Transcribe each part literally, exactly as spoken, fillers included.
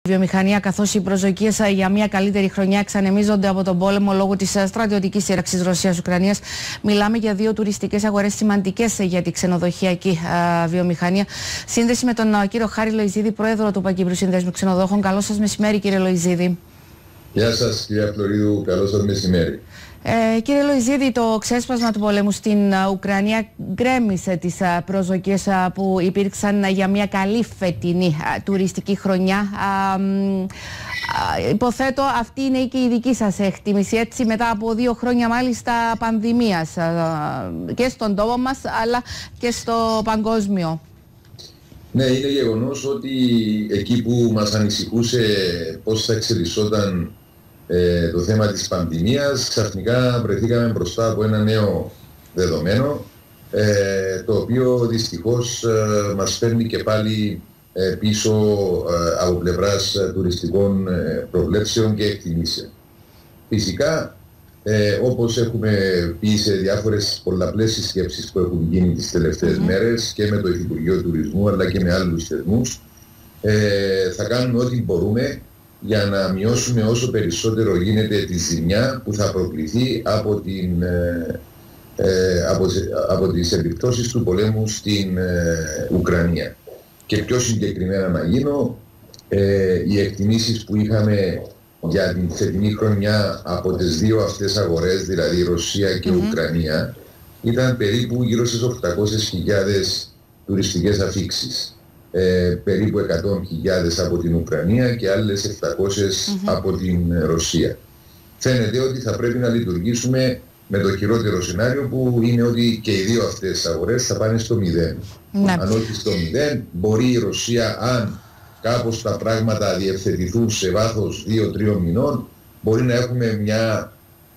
βιομηχανία, καθώς οι προσδοκίες για μια καλύτερη χρονιά εξανεμίζονται από τον πόλεμο λόγω της στρατιωτικής σύραξης Ρωσίας-Ουκρανίας. Μιλάμε για δύο τουριστικές αγορές σημαντικές για τη ξενοδοχειακή α, βιομηχανία. Σύνδεση με τον α, κύριο Χάρη Λοϊζίδη, πρόεδρο του Παγκύπριου Συνδέσμου Ξενοδόχων. Καλό σας μεσημέρι, κύριε Λοϊζίδη. Γεια σας, κυρία Φλωρίδου. Καλό σας μεσημέρι. Ε, κύριε Λοϊζίδη, το ξέσπασμα του πολέμου στην Ουκρανία γκρέμισε τις προσδοκίες που υπήρξαν για μια καλή φετινή τουριστική χρονιά. Α, α, υποθέτω αυτή είναι και η δική σας εκτίμηση, έτσι, μετά από δύο χρόνια μάλιστα πανδημίας α, και στον τόπο μας αλλά και στο παγκόσμιο. Ναι, είναι γεγονός ότι εκεί που μας ανησυχούσε πώς θα εξελισσόταν Ε, το θέμα της πανδημίας, ξαφνικά βρεθήκαμε μπροστά από ένα νέο δεδομένο, ε, το οποίο δυστυχώς ε, μας φέρνει και πάλι ε, πίσω ε, από πλευράς ε, τουριστικών ε, προβλέψεων και εκτιμήσεων. Φυσικά, ε, όπως έχουμε πει σε διάφορες πολλαπλές συσκέψεις που έχουν γίνει τις τελευταίες mm-hmm. μέρες και με το Υπουργείο Τουρισμού αλλά και με άλλους θεσμούς, ε, θα κάνουμε ό,τι μπορούμε για να μειώσουμε όσο περισσότερο γίνεται τη ζημιά που θα προκληθεί από, την, ε, ε, από, από τις επιπτώσεις του πολέμου στην ε, Ουκρανία. Και πιο συγκεκριμένα να γίνω, ε, οι εκτιμήσεις που είχαμε για την φετινή χρονιά από τις δύο αυτές αγορές, δηλαδή Ρωσία και mm-hmm. Ουκρανία, ήταν περίπου γύρω στις οκτακόσιες χιλιάδες τουριστικές αφίξεις. Ε, περίπου εκατό χιλιάδες από την Ουκρανία και άλλες επτακόσιες mm-hmm. από την Ρωσία. Φαίνεται ότι θα πρέπει να λειτουργήσουμε με το χειρότερο σενάριο, που είναι ότι και οι δύο αυτές αγορές θα πάνε στο μηδέν. Ναι. Αν όχι στο μηδέν, μπορεί η Ρωσία, αν κάπως τα πράγματα διευθετηθούν σε βάθος δύο τρία μηνών, μπορεί να έχουμε μια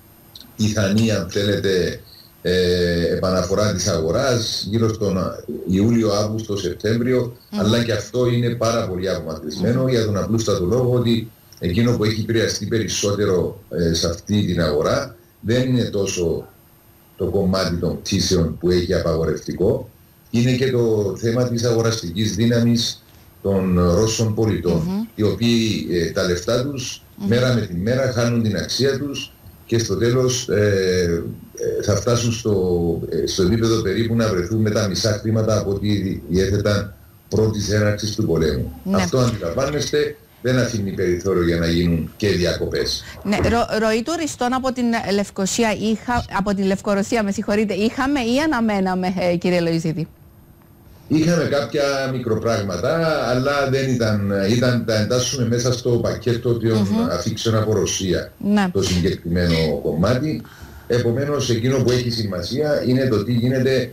πιθανή, αν θέλετε, Ε, επαναφορά της αγοράς γύρω στον Ιούλιο, Αύγουστο, Σεπτέμβριο, mm. αλλά και αυτό είναι πάρα πολύ απομακρυσμένο mm. για τον απλούστατο λόγο ότι εκείνο που έχει επηρεαστεί περισσότερο ε, σε αυτή την αγορά δεν είναι τόσο το κομμάτι των πτήσεων που έχει απαγορευτικό, είναι και το θέμα της αγοραστικής δύναμης των Ρώσων πολιτών, mm-hmm. οι οποίοι ε, τα λεφτά τους mm-hmm. μέρα με τη μέρα χάνουν την αξία τους και στο τέλος ε, ε, θα φτάσουν στο, ε, στο επίπεδο περίπου να βρεθούν με τα μισά χρήματα από ό,τι διέθεταν πρώτης έναρξης του πολέμου. Ναι. Αυτό αντιλαμβάνεστε, δεν αφήνει περιθώριο για να γίνουν και διακοπές. Ναι, ρο, ροή τουριστών από την Λευκοσία, είχα, από την Λευκορωσία, με συγχωρείτε, είχαμε ή αναμέναμε, ε, κύριε Λοϊζίδη? Είχαμε κάποια μικροπράγματα, αλλά δεν ήταν, ήταν τα εντάσσουμε μέσα στο πακέτο των mm-hmm. αφήξεων από Ρωσία, ναι. το συγκεκριμένο κομμάτι. Επομένως, εκείνο που έχει σημασία είναι το τι γίνεται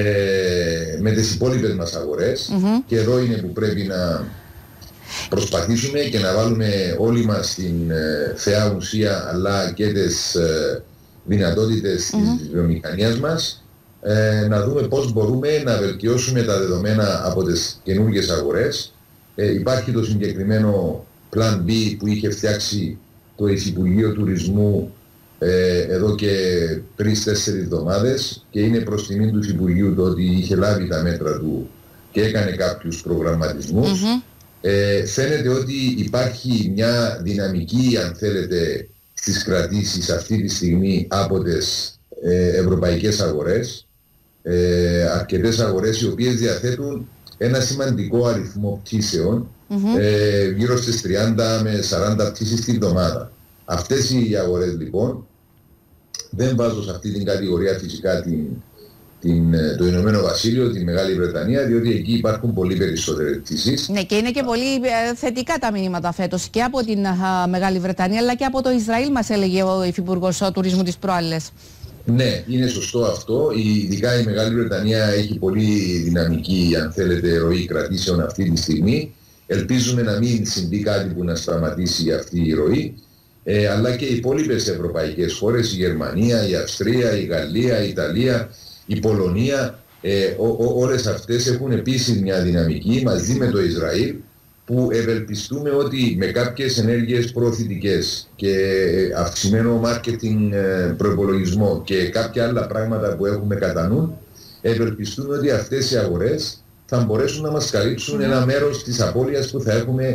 ε, με τις υπόλοιπες μας αγορές mm-hmm. και εδώ είναι που πρέπει να προσπαθήσουμε και να βάλουμε όλοι μας την ε, θεά ουσία αλλά και τις ε, δυνατότητες mm-hmm. της βιομηχανίας μας, Ε, να δούμε πώς μπορούμε να βελτιώσουμε τα δεδομένα από τις καινούργιες αγορές. Ε, υπάρχει το συγκεκριμένο Plan B που είχε φτιάξει το Υφυπουργείο Τουρισμού ε, εδώ και τρεις τέσσερις εβδομάδες και είναι προς τιμή του Υφυπουργείου το ότι είχε λάβει τα μέτρα του και έκανε κάποιους προγραμματισμούς. Mm-hmm. Ε, φαίνεται ότι υπάρχει μια δυναμική, αν θέλετε, στις κρατήσεις αυτή τη στιγμή από τις ε, ευρωπαϊκές αγορές. Ε, αρκετές αγορές οι οποίες διαθέτουν ένα σημαντικό αριθμό πτήσεων, mm-hmm. ε, γύρω στις τριάντα με σαράντα πτήσεις την εβδομάδα. Αυτές οι αγορές λοιπόν, δεν βάζω σε αυτή την κατηγορία φυσικά την, την, το Ηνωμένο Βασίλειο, τη Μεγάλη Βρετανία, διότι εκεί υπάρχουν πολύ περισσότερες πτήσεις. Ναι, και είναι και πολύ ε, θετικά τα μηνύματα φέτος και από την α, Μεγάλη Βρετανία αλλά και από το Ισραήλ, μας έλεγε ο Υφυπουργός Τουρισμού της προάλλες. Ναι, είναι σωστό αυτό. Ειδικά η Μεγάλη Βρετανία έχει πολύ δυναμική, αν θέλετε, ροή κρατήσεων αυτή τη στιγμή. Ελπίζουμε να μην συμβεί κάτι που να σταματήσει αυτή η ροή. Ε, αλλά και οι υπόλοιπες ευρωπαϊκές χώρες, η Γερμανία, η Αυστρία, η Γαλλία, η Ιταλία, η Πολωνία, ε, ό, ό, όλες αυτές έχουν επίσης μια δυναμική μαζί με το Ισραήλ, που ευελπιστούμε ότι με κάποιες ενέργειες προωθητικές και αυξημένο marketing προϋπολογισμό και κάποια άλλα πράγματα που έχουμε κατά νου, ευελπιστούμε ότι αυτές οι αγορές θα μπορέσουν να μας καλύψουν mm. ένα μέρος της απώλειας που θα έχουμε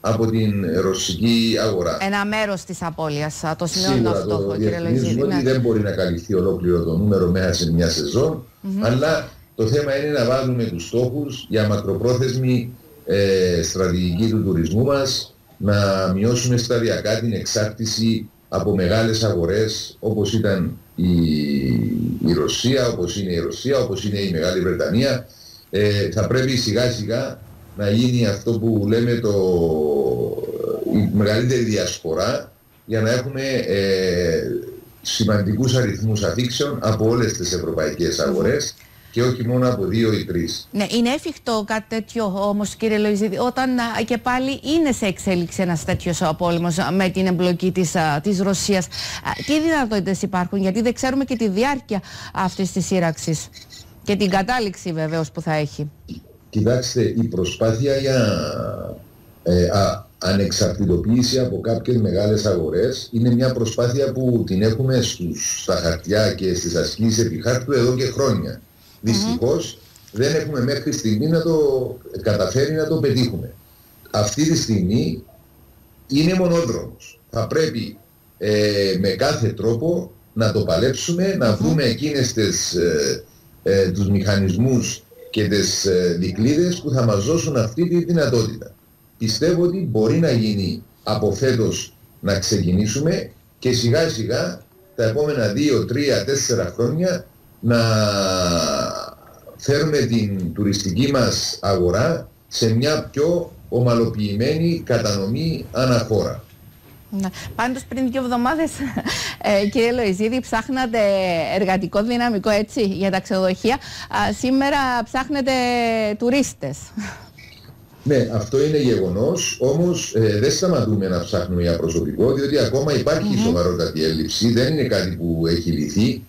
από την ρωσική αγορά. Ένα μέρος της απώλειας, το σημειώνω αυτό, το κύριε Λοϊζίδη. Ότι ναι. δεν μπορεί να καλυφθεί ολόκληρο το νούμερο μέσα σε μια σεζόν, mm-hmm. αλλά το θέμα είναι να βάλουμε τους στόχους για μακροπρόθεσμη ε, στρατηγική του τουρισμού μας, να μειώσουμε σταδιακά την εξάρτηση από μεγάλες αγορές όπως ήταν η, η Ρωσία, όπως είναι η Ρωσία, όπως είναι η Μεγάλη Βρετανία. Ε, θα πρέπει σιγά σιγά να γίνει αυτό που λέμε το, η μεγαλύτερη διασπορά για να έχουμε ε, σημαντικούς αριθμούς αφήξεων από όλες τις ευρωπαϊκές αγορές και όχι μόνο από δύο ή τρεις. Ναι, είναι εφικτό κάτι τέτοιο όμως, κύριε Λοϊζίδη, όταν και πάλι είναι σε εξέλιξη ένας τέτοιος πόλεμος με την εμπλοκή της, της Ρωσίας. Τι δυνατότητες υπάρχουν, γιατί δεν ξέρουμε και τη διάρκεια αυτής της σύραξης και την κατάληξη βεβαίως που θα έχει. Κοιτάξτε, η προσπάθεια για ε, α, ανεξαρτητοποίηση από κάποιες μεγάλες αγορές είναι μια προσπάθεια που την έχουμε στους, στα χαρτιά και στις ασκήσεις επί χάρτου εδώ και χρόνια. Δυστυχώς mm-hmm. δεν έχουμε μέχρι στιγμή να το καταφέρει να το πετύχουμε. Αυτή τη στιγμή είναι μονόδρομος. Θα πρέπει ε, με κάθε τρόπο να το παλέψουμε, να mm-hmm. βρούμε εκείνες τις, ε, ε, τους μηχανισμούς και τις ε, δικλείδες που θα μας δώσουν αυτή τη δυνατότητα. Πιστεύω ότι μπορεί να γίνει από φέτος να ξεκινήσουμε και σιγά σιγά τα επόμενα δύο, τρία, τέσσερα χρόνια να φέρουμε την τουριστική μας αγορά σε μια πιο ομαλοποιημένη κατανομή αναχώρα. Ναι. Πάντως πριν δύο εβδομάδες, ε, κύριε Λοϊζίδη, ψάχνατε εργατικό δυναμικό, έτσι, για τα ξενοδοχεία. Α, σήμερα ψάχνετε τουρίστες. Ναι, αυτό είναι γεγονός, όμως ε, δεν σταματούμε να ψάχνουμε για προσωπικό, διότι ακόμα υπάρχει mm-hmm. σοβαρότατη έλλειψη, δεν είναι κάτι που έχει λυθεί.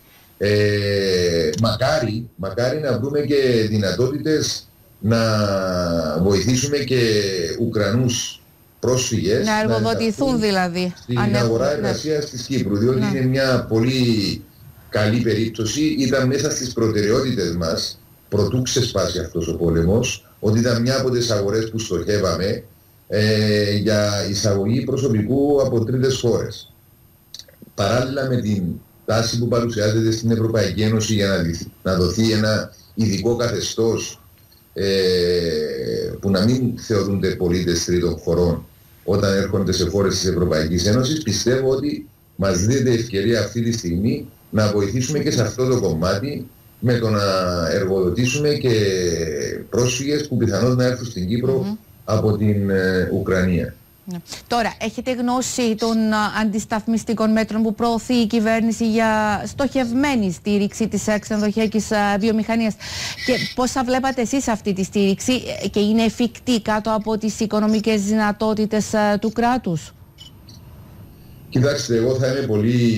Ε, μακάρι, μακάρι να βρούμε και δυνατότητες να βοηθήσουμε και Ουκρανούς πρόσφυγες να εργοδοτηθούν να δηλαδή στην αν αγορά εργασίας ναι. της Κύπρου, διότι ναι. είναι μια πολύ καλή περίπτωση. Ήταν μέσα στις προτεραιότητες μας προτού ξεσπάσει αυτός ο πόλεμος, ότι ήταν μια από τις αγορές που στοχεύαμε ε, για εισαγωγή προσωπικού από τρίτες χώρες. Παράλληλα με την τάση που παρουσιάζεται στην Ευρωπαϊκή Ένωση για να, να δοθεί ένα ειδικό καθεστώς ε, που να μην θεωρούνται πολίτες τρίτων χωρών όταν έρχονται σε χώρες της Ευρωπαϊκής Ένωσης, πιστεύω ότι μας δίνεται ευκαιρία αυτή τη στιγμή να βοηθήσουμε και σε αυτό το κομμάτι με το να εργοδοτήσουμε και πρόσφυγες που πιθανώς να έρθουν στην Κύπρο mm-hmm. από την ε, Ουκρανία. Ναι. Τώρα, έχετε γνώση των α, αντισταθμιστικών μέτρων που προωθεί η κυβέρνηση για στοχευμένη στήριξη της ξενοδοχειακής βιομηχανίας και πώς θα βλέπατε εσείς αυτή τη στήριξη και είναι εφικτή κάτω από τις οικονομικές δυνατότητες α, του κράτους? Κοιτάξτε, εγώ θα είμαι πολύ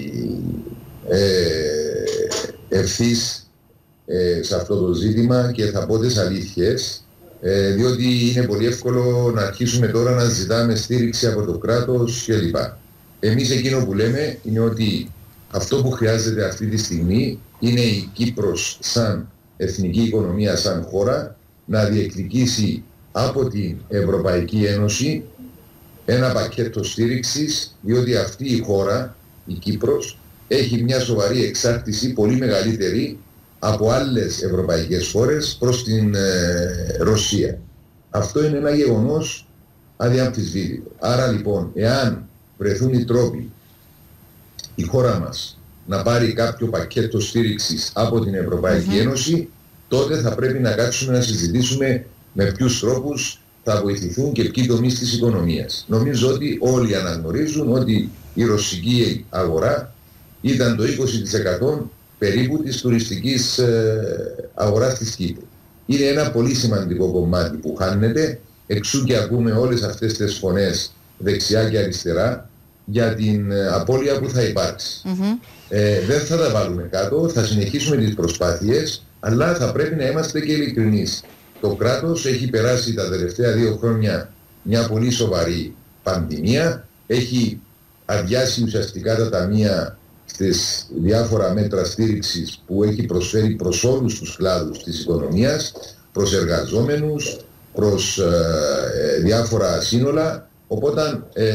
ε, ευθύς ε, σε αυτό το ζήτημα και θα πω τις αλήθειες. Ε, διότι είναι πολύ εύκολο να αρχίσουμε τώρα να ζητάμε στήριξη από το κράτος κλπ. Εμείς εκείνο που λέμε είναι ότι αυτό που χρειάζεται αυτή τη στιγμή είναι η Κύπρος σαν εθνική οικονομία, σαν χώρα, να διεκδικήσει από την Ευρωπαϊκή Ένωση ένα πακέτο στήριξης, διότι αυτή η χώρα, η Κύπρος, έχει μια σοβαρή εξάρτηση, πολύ μεγαλύτερη από άλλες ευρωπαϊκές χώρες προς την ε, Ρωσία. Αυτό είναι ένα γεγονός αδιαμφισβήτητο. Άρα λοιπόν, εάν βρεθούν οι τρόποι η χώρα μας να πάρει κάποιο πακέτο στήριξης από την Ευρωπαϊκή mm-hmm. Ένωση, τότε θα πρέπει να κάτσουμε να συζητήσουμε με ποιους τρόπους θα βοηθηθούν και ποιοι τομείς της οικονομίας. Νομίζω ότι όλοι αναγνωρίζουν ότι η ρωσική αγορά ήταν το είκοσι τοις εκατό περίπου της τουριστικής ε, αγοράς της Κύπρου. Είναι ένα πολύ σημαντικό κομμάτι που χάνεται, εξού και ακούμε όλες αυτές τις φωνές δεξιά και αριστερά για την ε, απώλεια που θα υπάρξει. Mm-hmm. Ε, δεν θα τα βάλουμε κάτω, θα συνεχίσουμε τις προσπάθειες, αλλά θα πρέπει να είμαστε και ειλικρινείς. Το κράτος έχει περάσει τα τελευταία δύο χρόνια μια πολύ σοβαρή πανδημία, έχει αδειάσει ουσιαστικά τα ταμεία στις διάφορα μέτρα στήριξης που έχει προσφέρει προς όλους τους κλάδους της οικονομίας, προς εργαζόμενους, προς ε, διάφορα σύνολα, οπότε ε,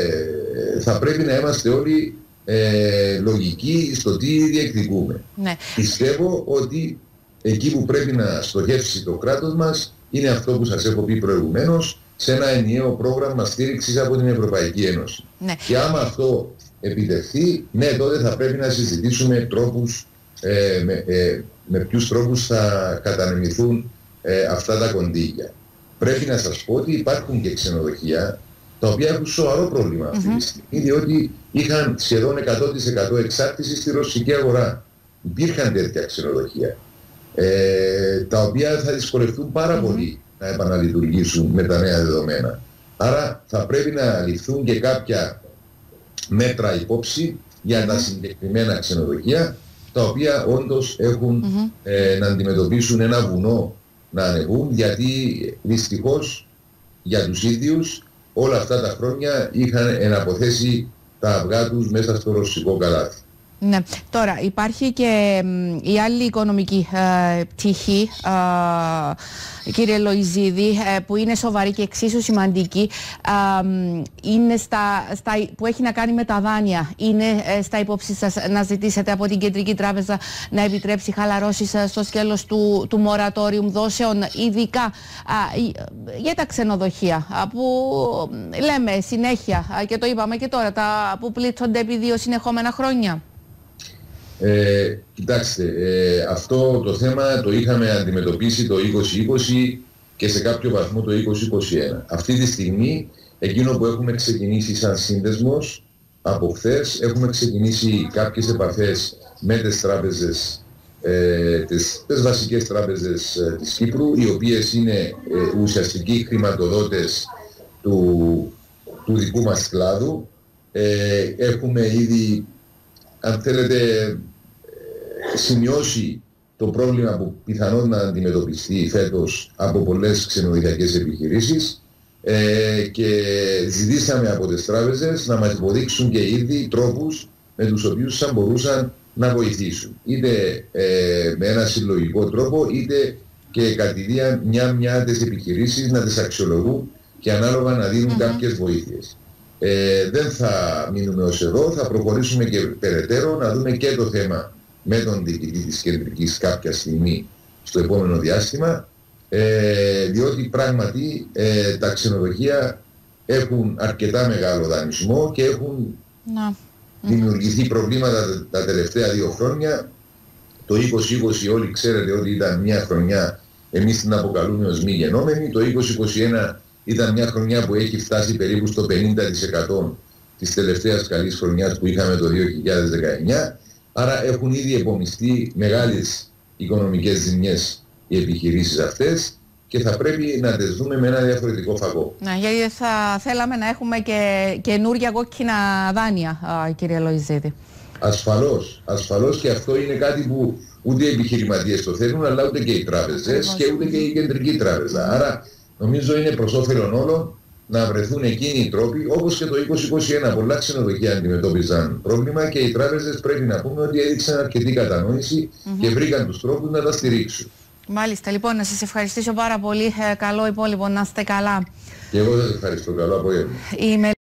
θα πρέπει να είμαστε όλοι ε, λογικοί στο τι διεκδικούμε. Ναι. Πιστεύω ότι εκεί που πρέπει να στοχεύσει το κράτος μας είναι αυτό που σας έχω πει προηγουμένως, σε ένα ενιαίο πρόγραμμα στήριξης από την Ευρωπαϊκή Ένωση. Ναι. Και άμα αυτό επιτευχθεί, ναι, τότε θα πρέπει να συζητήσουμε τρόπους, ε, με, ε, με ποιους τρόπους θα κατανεμηθούν ε, αυτά τα κονδύλια. Πρέπει να σας πω ότι υπάρχουν και ξενοδοχεία τα οποία έχουν σοβαρό πρόβλημα αυτή τη στιγμή, διότι είχαν σχεδόν εκατό τοις εκατό εξάρτηση στη ρωσική αγορά. Υπήρχαν τέτοια ξενοδοχεία, ε, τα οποία θα δυσκολευτούν πάρα mm-hmm. πολύ να επαναλειτουργήσουν με τα νέα δεδομένα. Άρα θα πρέπει να ληφθούν και κάποια μέτρα υπόψη για τα συγκεκριμένα ξενοδοχεία, τα οποία όντως έχουν mm-hmm. ε, να αντιμετωπίσουν ένα βουνό να ανεβούν, γιατί δυστυχώς για τους ίδιους όλα αυτά τα χρόνια είχαν εναποθέσει τα αυγά τους μέσα στο ρωσικό καλάθι. Ναι. Τώρα υπάρχει και η άλλη οικονομική ε, πτυχή, ε, κύριε Λοϊζίδη, ε, που είναι σοβαρή και εξίσου σημαντική, ε, είναι στα, στα, που έχει να κάνει με τα δάνεια. Είναι ε, στα υπόψη σας να ζητήσετε από την Κεντρική Τράπεζα να επιτρέψει χαλαρώσεις στο σκέλος του, του μορατόριουμ δόσεων, ειδικά ε, για τα ξενοδοχεία, που λέμε συνέχεια, και το είπαμε και τώρα, τα, που πλήττονται επί δύο συνεχόμενα χρόνια. Ε, κοιτάξτε, ε, αυτό το θέμα το είχαμε αντιμετωπίσει το είκοσι είκοσι και σε κάποιο βαθμό το είκοσι είκοσι ένα. Αυτή τη στιγμή, εκείνο που έχουμε ξεκινήσει σαν σύνδεσμος από χθες, έχουμε ξεκινήσει κάποιες επαφές με τις τράπεζες, ε, τις, τις βασικές τράπεζες ε, της Κύπρου, οι οποίες είναι ε, ουσιαστικοί χρηματοδότες του, του δικού μας κλάδου. Ε, έχουμε ήδη, αν θέλετε, σημειώσει το πρόβλημα που πιθανόν να αντιμετωπιστεί φέτος από πολλές ξενοδοχειακές επιχειρήσεις, ε, και ζητήσαμε από τις τράπεζες να μας υποδείξουν και ήδη τρόπους με τους οποίους θα μπορούσαν να βοηθήσουν. Είτε ε, με ένα συλλογικό τρόπο, είτε και κατηδίαν μια-μια τις επιχειρήσεις να τις αξιολογούν και ανάλογα να δίνουν mm-hmm. κάποιες βοήθειες. Ε, δεν θα μείνουμε ως εδώ, θα προχωρήσουμε και περαιτέρω να δούμε και το θέμα με τον διοικητή της Κεντρικής κάποια στιγμή στο επόμενο διάστημα, ε, διότι πράγματι ε, τα ξενοδοχεία έχουν αρκετά μεγάλο δανεισμό και έχουν no. δημιουργηθεί προβλήματα τα τελευταία δύο χρόνια. Το είκοσι είκοσι όλοι ξέρετε ότι ήταν μια χρονιά, εμείς την αποκαλούμε ως μη γενόμενη. Το είκοσι είκοσι ένα ήταν μια χρονιά που έχει φτάσει περίπου στο πενήντα τοις εκατό της τελευταίας καλής χρονιάς που είχαμε το δύο χιλιάδες δεκαεννιά. Άρα έχουν ήδη επομιστεί μεγάλες οικονομικές ζημιές οι επιχειρήσεις αυτές και θα πρέπει να τις δούμε με ένα διαφορετικό φαγό. Ναι, γιατί θα θέλαμε να έχουμε και καινούρια κόκκινα δάνεια, κύριε Λοϊζίδη. Ασφαλώς, ασφαλώς, και αυτό είναι κάτι που ούτε οι επιχειρηματίες το θέλουν, αλλά ούτε και οι τράπεζες και ούτε και η Κεντρική Τράπεζα. Άρα νομίζω είναι προς όφελον όλων να βρεθούν εκείνοι οι τρόποι, όπως και το είκοσι είκοσι ένα πολλά ξενοδοχεία αντιμετώπιζαν πρόβλημα και οι τράπεζες πρέπει να πούμε ότι έδειξαν αρκετή κατανόηση mm-hmm. και βρήκαν τους τρόπους να τα στηρίξουν. Μάλιστα, λοιπόν, να σας ευχαριστήσω πάρα πολύ. Καλό υπόλοιπο, να είστε καλά. Και εγώ σας ευχαριστώ. Καλό απόγευμα.